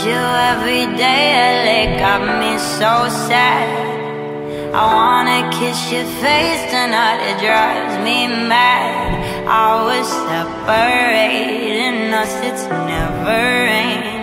you every day, LA got me so sad. I wanna kiss your face tonight, it drives me mad. I was separating us, it's never ending.